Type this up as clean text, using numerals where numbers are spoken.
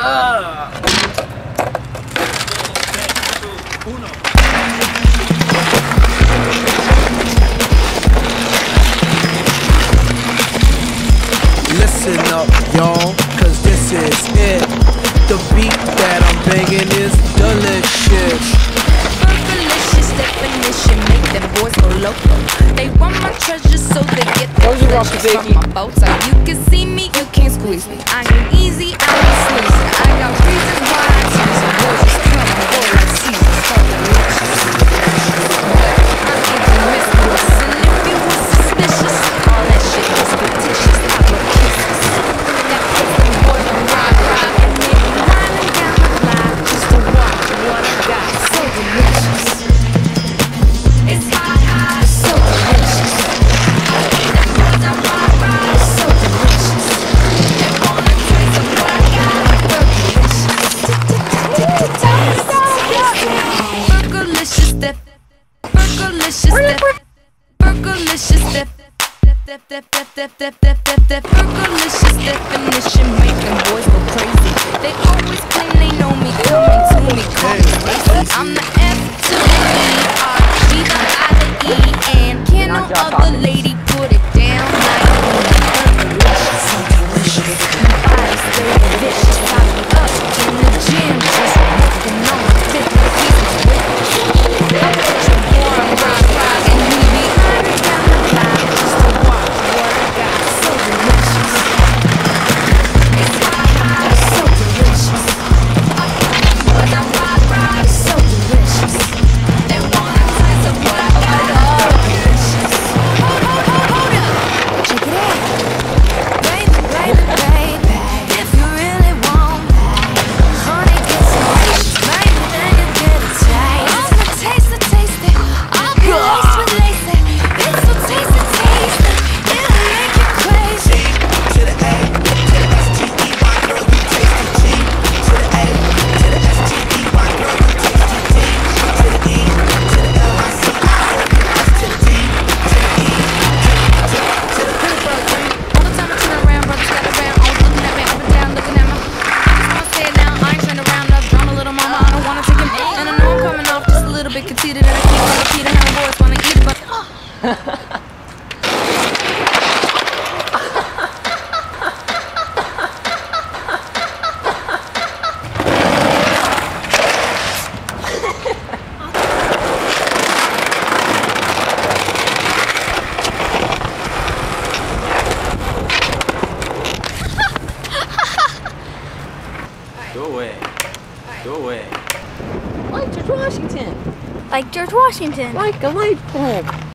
Listen up, y'all, cause this is it. The beat that I'm banging is delicious. Fergalicious definition, make them boys go loco. They want my treasures so they get their pleasures from my boat. So you can see me, you can't squeeze me. I ain't easy, I ain't sleazy. I got reasons why I tease them. Boys just come and go like seasons. Fergalicious. I ain't promiscuous, and if you was suspicious, all that shit is fictitious. I blow kisses. That puts them boys on ride, and they be lining down the line just to watch what I got. So delicious. It's hot, hot, so delicious. That boys on ride, so delicious. They wanna taste of what I got. Fergalicious. Fergalicious, Fergalicious, Fergalicious definition, make them boys go crazy. They always claim they know me, coming to me, call me Stacy. I'm the F to the E, R, G, the I, the E, and can no other lady put it down like me. Fergalicious, so delicious. My body stay vicious. I be up in the gym, just working on my fitness. I put your boy on rock, and he be running down the line just to watch what I got. So delicious. It's hot, so delicious. But I'm rock, so delicious. They wanna taste of what I got. Delicious. Hold up. Check it out. Baby, if you really want that, honey, get some delicious. Baby, then you get a taste. I'm gonna taste it. I'll be laced with lace. It's so tasty. It'll make you crazy. To the A, to the S-T-E-Y, girl, you tasty. G, to the A, to the S-T-E-Y, girl, you tasty. D, to the E, to the L-I-C-I, S to the D, to the E, to the All the time I turn around, brothers got around, always looking at me, up and down, looking at me. I just wanna say it now, I ain't turned around, up, drawn a little mama, I don't wanna take him. And I know I'm coming off just a little bit conceited, and I keep on repeating how boys wanna eat it, but Go away. Go away. Like George Washington. Like George Washington. Like a light bulb.